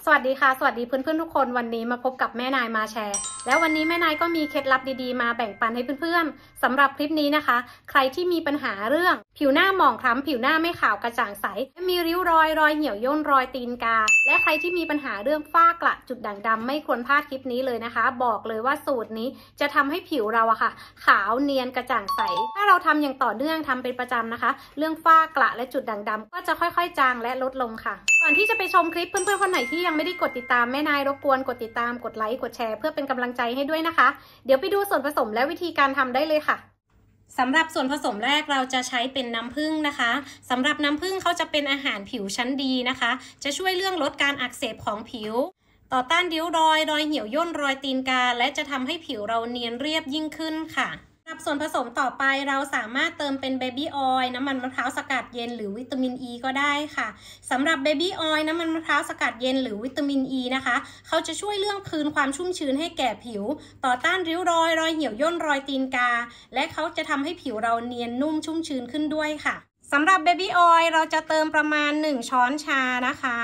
สวัสดีค่ะสวัสดีเพื่อนๆทุกคนวันนี้มาพบกับแม่นายมาแชร์แล้ววันนี้แม่นายก็มีเคล็ดลับดีๆมาแบ่งปันให้เพื่อนๆสำหรับคลิปนี้นะคะใครที่มีปัญหาเรื่องผิวหน้าหมองคล้ำผิวหน้าไม่ขาวกระจ่างใสมีริ้วรอยเหี่ยวย่นรอยตีนกาและใครที่มีปัญหาเรื่องฝ้ากระจุดด่างดำไม่ควรพลาดคลิปนี้เลยนะคะบอกเลยว่าสูตรนี้จะทำให้ผิวเราอะค่ะขาวเนียนกระจ่างใสถ้าเราทำอย่างต่อเนื่องทำเป็นประจำนะคะเรื่องฝ้ากระและจุดด่างดำก็จะค่อยๆจางและลดลงค่ะก่อนที่จะไปชมคลิปเพื่อนๆคนไหนที่ยังไม่ได้กดติดตามแม่นายรบกวนกดติดตามกดไลค์กดแชร์เพื่อเป็นกำลังใจให้ด้วยนะคะเดี๋ยวไปดูส่วนผสมและวิธีการทำได้เลยค่ะสำหรับส่วนผสมแรกเราจะใช้เป็นน้ำผึ้งนะคะสำหรับน้ำผึ้งเขาจะเป็นอาหารผิวชั้นดีนะคะจะช่วยเรื่องลดการอักเสบของผิวต่อต้านริ้วรอยเหี่ยวย่นรอยตีนกาและจะทำให้ผิวเราเนียนเรียบยิ่งขึ้นค่ะสำหรับส่วนผสมต่อไปเราสามารถเติมเป็นเบบี้ออยล์น้ำมันมะพร้าวสกัดเย็นหรือวิตามินอ e ีก็ได้ค่ะสำหรับเบบี้ออยล์น้ำมันมะพร้าวสกัดเย็นหรือวิตามินอ e ีนะคะเขาจะช่วยเรื่องคืนความชุ่มชื้นให้แก่ผิวต่อต้านริ้วรอยเหี่ยวย่นรอยตีนกาและเขาจะทำให้ผิวเราเนียนนุ่มชุ่มชื้นขึ้นด้วยค่ะสำหรับเบบี้ออยล์เราจะเติมประมาณ1ช้อนชานะคะ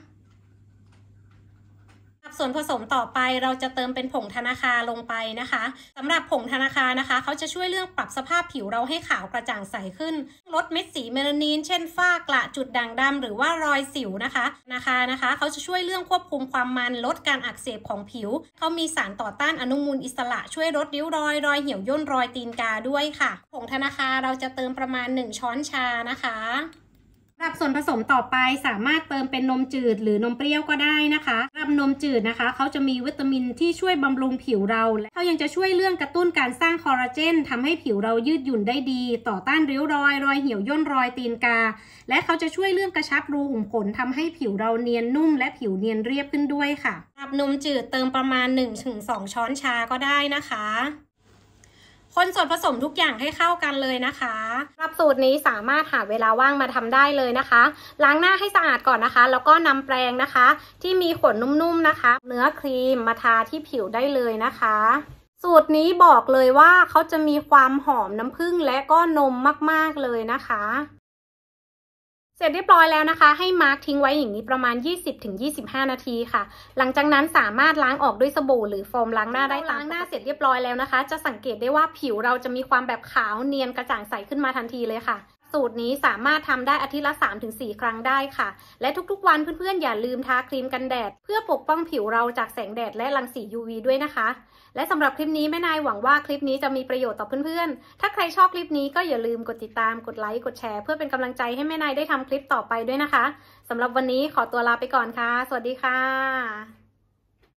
ส่วนผสมต่อไปเราจะเติมเป็นผงธนาคารลงไปนะคะสำหรับผงธนาคารนะคะเขาจะช่วยเรื่องปรับสภาพผิวเราให้ขาวกระจ่างใสขึ้นลดเม็ดสีเมลานินเช่นฝ้ากระจุดด่างดำหรือว่ารอยสิวนะคะเขาจะช่วยเรื่องควบคุมความมันลดการอักเสบของผิวเขามีสารต่อต้านอนุมูลอิสระช่วยลดริ้วรอยเหี่ยวย่นรอยตีนกาด้วยค่ะผงธนาคารเราจะเติมประมาณ1ช้อนชานะคะสำหรับส่วนผสมต่อไปสามารถเติมเป็นนมจืดหรือนมเปรี้ยวก็ได้นะคะสำหรับนมจืดนะคะเขาจะมีวิตามินที่ช่วยบำรุงผิวเราและเขายังจะช่วยเรื่องกระตุ้นการสร้างคอลลาเจนทำให้ผิวเรายืดหยุ่นได้ดีต่อต้านริ้วรอยเหี่ยวย่นรอยตีนกาและเขาจะช่วยเรื่องกระชับรูขุมขนทำให้ผิวเราเนียนนุ่มและผิวเนียนเรียบขึ้นด้วยค่ะสำหรับนมจืดเติมประมาณ 1-2 ช้อนชาก็ได้นะคะคนส่วนผสมทุกอย่างให้เข้ากันเลยนะคะสำหรับสูตรนี้สามารถหาเวลาว่างมาทำได้เลยนะคะล้างหน้าให้สะอาดก่อนนะคะแล้วก็นำแปรงนะคะที่มีขนนุ่มๆนะคะเนื้อครีมมาทาที่ผิวได้เลยนะคะสูตรนี้บอกเลยว่าเขาจะมีความหอมน้ำผึ้งและก็นมมากๆเลยนะคะเสร็จเรียบร้อยแล้วนะคะให้มาร์คทิ้งไว้อย่างนี้ประมาณ 20-25 นาทีค่ะหลังจากนั้นสามารถล้างออกด้วยสบู่หรือโฟมล้างหน้าได้ล้างหน้าเสร็จเรียบร้อยแล้วนะคะจะสังเกตได้ว่าผิวเราจะมีความแบบขาวเนียนกระจ่างใสขึ้นมาทันทีเลยค่ะสูตรนี้สามารถทำได้อาทิตย์ละ 3-4 ครั้งได้ค่ะและทุกๆวันเพื่อนๆอย่าลืมทาครีมกันแดดเพื่อปกป้องผิวเราจากแสงแดดและรังสี UV ด้วยนะคะและสำหรับคลิปนี้แม่นายหวังว่าคลิปนี้จะมีประโยชน์ต่อเพื่อนๆถ้าใครชอบคลิปนี้ก็อย่าลืมกดติดตามกดไลค์กดแชร์เพื่อเป็นกำลังใจให้แม่นายได้ทำคลิปต่อไปด้วยนะคะสำหรับวันนี้ขอตัวลาไปก่อนค่ะสวัสดีค่ะ